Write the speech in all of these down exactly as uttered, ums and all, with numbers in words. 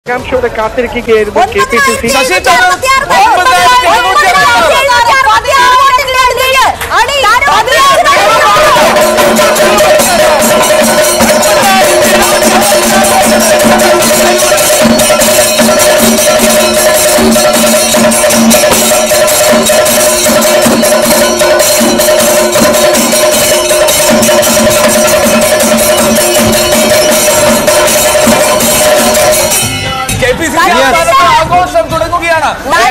ആകാംക്ഷയോടെ കാത്തിരിക്കുകയായിരുന്നു K P C C. Sasi Tharoor ആഘോഷം തുടങ്ങുകയാണ്.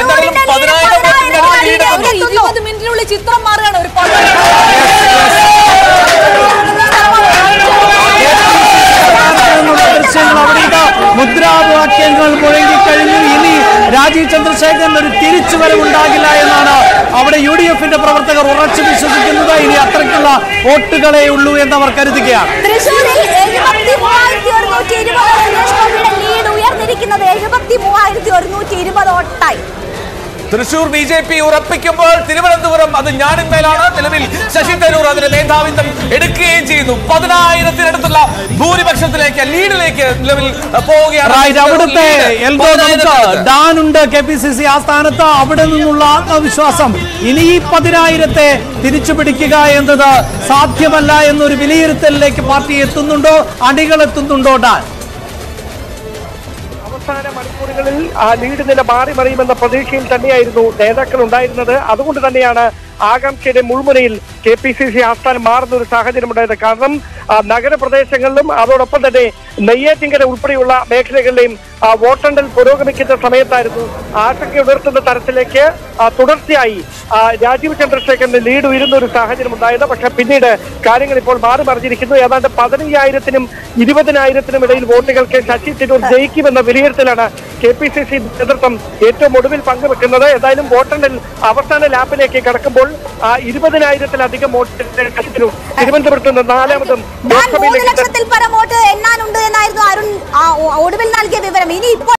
ഇരുപത് മിനിറ്റിനുള്ളിൽ ചിത്രം മാറുകയാണ്. ഒരു ദൃശ്യങ്ങൾ അവിടെ മുദ്രാവാക്യങ്ങൾ മുഴങ്ങിക്കഴിഞ്ഞു. ഇനി രാജീവ് ചന്ദ്രശേഖരൻ ഒരു തിരിച്ചുവരവുണ്ടാകില്ല എന്നാണ് അവിടെ യു ഡി എഫിന്റെ പ്രവർത്തകർ ഉറച്ചു വിശ്വസിക്കുന്നത്. ഇനി അത്രയ്ക്കുള്ള വോട്ടുകളേ ഉള്ളൂ എന്നവർ കരുതുകയാണ്. തൃശ്ശൂരിൽ എഴുപത്തി മൂവായിരത്തി ഒരുന്നൂറ്റി ഇരുപത് സുരേഷ് ഗോപിയുടെ ലീഡ് ഉയർന്നിരിക്കുന്നത് എഴുപത്തി മൂവായിരത്തി ഒരുന്നൂറ്റി ഇരുപത് വോട്ടായി. Thrissur B J P ഉറപ്പിക്കുമ്പോൾ Thiruvananthapuram അത് ഞാനിന്മേലാണ്. നിലവിൽ ശശി തരൂർ അതിന്റെ മേധാവിത്വം എടുക്കുകയും ചെയ്യുന്നു. പതിനായിരത്തിനടുത്തുള്ള ഭൂരിപക്ഷത്തിലേക്ക് ലീഡിലേക്ക് നിലവിൽ പോവുകയാണ്. അവിടുത്തെ എൽദോ നമുക്ക് ഡാനുണ്ട് കെ പി സി സി ആസ്ഥാനത്ത്. അവിടെ നിന്നുള്ള ആത്മവിശ്വാസം ഇനി ഈ പതിനായിരത്തെ തിരിച്ചു പിടിക്കുക എന്നത് സാധ്യമല്ല എന്നൊരു വിലയിരുത്തലിലേക്ക് പാർട്ടി എത്തുന്നുണ്ടോ, അണികൾ എത്തുന്നുണ്ടോ? ഡാൻ അവസാന മണിക്കൂറുകളിൽ ആ ലീഡ് നില മാറി മറിയുമെന്ന പ്രതീക്ഷയിൽ തന്നെയായിരുന്നു നേതാക്കൾ ഉണ്ടായിരുന്നത്. അതുകൊണ്ട് തന്നെയാണ് ആകാംക്ഷയുടെ മുൾമുനയിൽ കെ പി സി സി ആസ്ഥാനം മാറുന്ന ഒരു സാഹചര്യം ഉണ്ടായത്. കാരണം നഗരപ്രദേശങ്ങളിലും അതോടൊപ്പം തന്നെ നെയ്യാറ്റിൻകര ഉൾപ്പെടെയുള്ള മേഖലകളിലെയും വോട്ടെണ്ണൽ പുരോഗമിക്കുന്ന സമയത്തായിരുന്നു ആശങ്കയുണർത്തുന്ന തരത്തിലേക്ക് തുടർച്ചയായി രാജീവ് ചന്ദ്രശേഖരന് ലീഡ് ഉയരുന്ന ഒരു സാഹചര്യം ഉണ്ടായത്. പക്ഷെ പിന്നീട് കാര്യങ്ങൾ ഇപ്പോൾ മാറി മറിഞ്ഞിരിക്കുന്നു. ഏതാണ്ട് പതിനയ്യായിരത്തിനും ഇരുപതിനായിരത്തിനും ഇടയിൽ വോട്ടുകൾക്ക് Sasi Tharoor ജയിക്കുമെന്ന വിലയിരുത്തലാണ് K P C C നേതൃത്വം ഏറ്റവും ഒടുവിൽ പങ്കുവെക്കുന്നത്. ഏതായാലും വോട്ടെണ്ണൽ അവസാന ലാപ്പിലേക്ക് കടക്കുമ്പോൾ ഇരുപതിനായിരത്തിലധികം വോട്ട് തിരുവനന്തപുരത്ത് നിന്ന് നാലാമതും മൂന്ന് ലക്ഷത്തിൽ പരം വോട്ട് എണ്ണാനുണ്ട് എന്നായിരുന്നു അരുൺ ഒടുവിൽ നൽകിയ വിവരം. ഇനി ഇപ്പോൾ